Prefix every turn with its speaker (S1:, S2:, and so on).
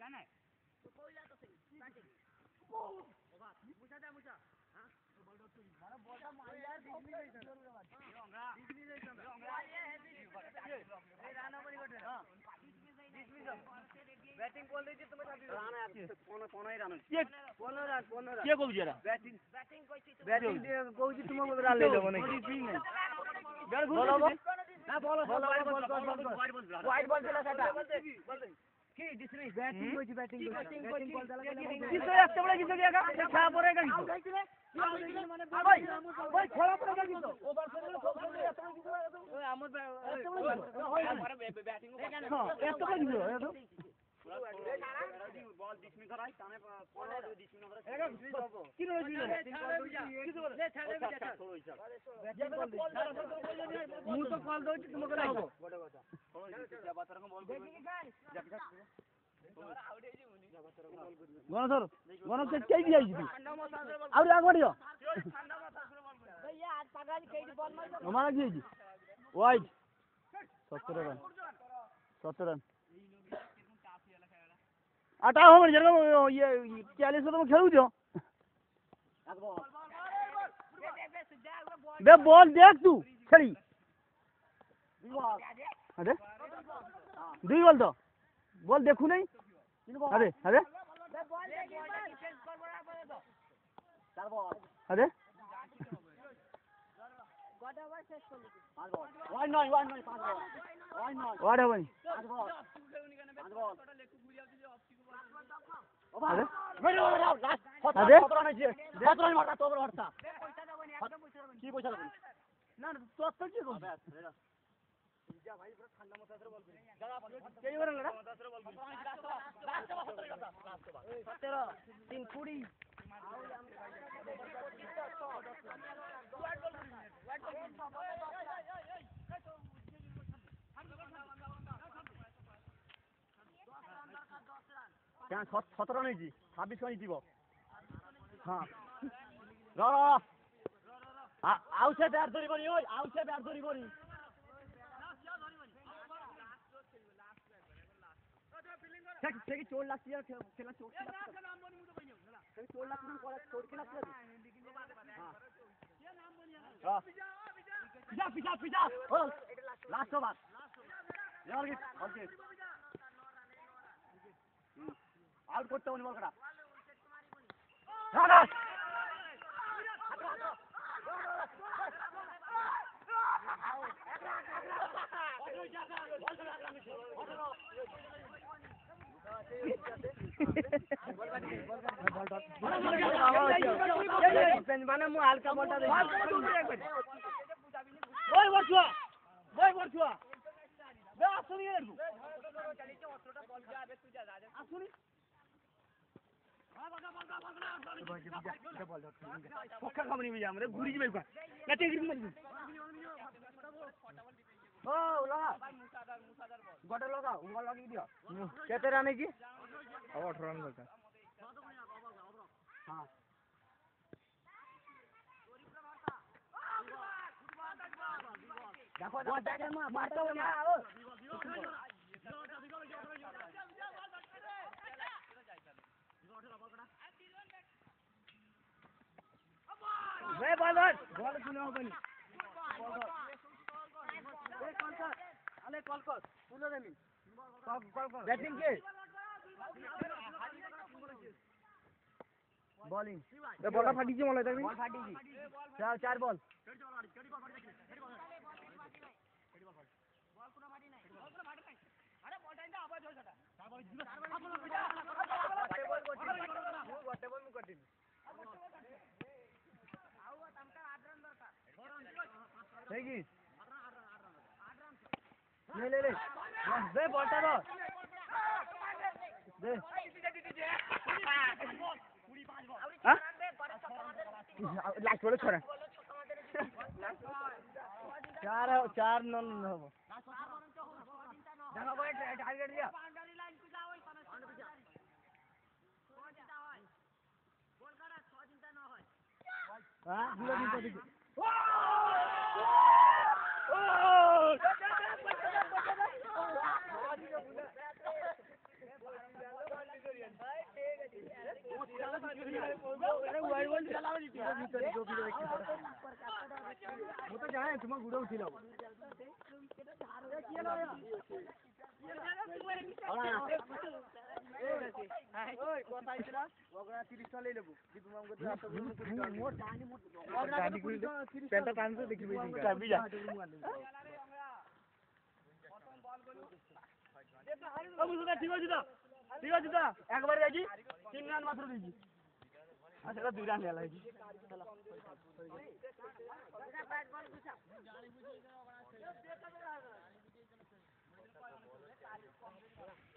S1: batting बोल रही थी तुम्हें रान है कौन ही रान
S2: ये
S1: 15 रन 15
S2: के कहू जरा
S1: बैटिंग कहू छी तुमको रान ले लेबो नहीं
S2: गल
S1: बोलो ना बोलो वाइड बॉल चला सेटा কি ডিসমিস ব্যাটিং কইছি ব্যাটিং বল দালা কিছু একটা বলে কিছু দিয়াগা খেলা পড়ে গেল মানে ভাই খেলা পড়ে গেল কিন্তু ওভার করে ওই আমার ব্যাটিং এত করে দিল এত বল ডিসমিস ধরাই কানে 15 ডিসমিস ধরে কি রইল কি বলে লে ছাড়ে বেটা মু তো কল দউছি তোমাকে লাগবো বড় কথা
S2: গণধর গণধর কে দিয়ে আইছি আর আগ বড়িও
S3: भैया आज पागल केडी बॉल मार
S2: हमारा की जी वाइड 17 रन 17 रन आटा हो मन जरगा ये 40 तो खेलू दियो बे बॉल देख तू छड़ी अरे दुई बॉल तो बॉल देखू नहीं अरे अरे अरे वाड है भाई अरे अरे
S1: কি পয়সা দেব না তো তো কি করব যা ভাই পুরো ঠান্ডা মাথায় বল করি দাদা কেই বলেন না মাথায় বল করি লাস্ট 17 320 क्या 17 नहीं जी 26 नहीं जीव हाँ आउ से बैट धरी बनी ओय आउ से बैट धरी बनी ठीक चोट लागती है खेला चोट लागती है चोट के लगती है हां पिछा पिछा ओ लास्ट बात यार की ओके आउट করতে হবে বল করা না মানে মু হালকা বলটা দেই ওই বড়ছুয়া বে আসুনি এর চালিছে 18টা বল যাবে তুই যা আসুনি পক্কা খামনি মিয়া আমরা ঘুরি যাবে কো না টেগরি মারি ও লাগা মুসাদার গটে লাগা উঙ্গল লাগি দিও কেতে রানে কি 18 রান দরকার हां देखो देखो मारता हो ना वे बॉल सुनो बनी कॉल कर सुनो रे कॉल बैटिंग के बॉलिंग ए बॉल फाटी जी मला बॉल फाटी जी चार बॉल अरे बॉल टाइम आवाज हो जाता गोटे बॉल करती आउ तमका 8 रन दरकार ठीक है ले दे बॉलटा दो दे हां लास्ट बॉल छोड़ा 4 नन हो देखो भाई टारगेट दिया बाउंड्री लाइन पे जाओ गोल करा 6 चिंता न होय हां दुलो चिंता देखो ओ
S2: ମୁଁ ତ ଜାଣେ ତୁମ ଗୁଡ଼ ଉଠିଲ ঠিক ଅଛି ତ একবারে ଯାଇକି 3 রান মাত্র ଦେଇଛି সেটা 2 রান ହେଲା ହେଇଛି
S3: बैट बॉल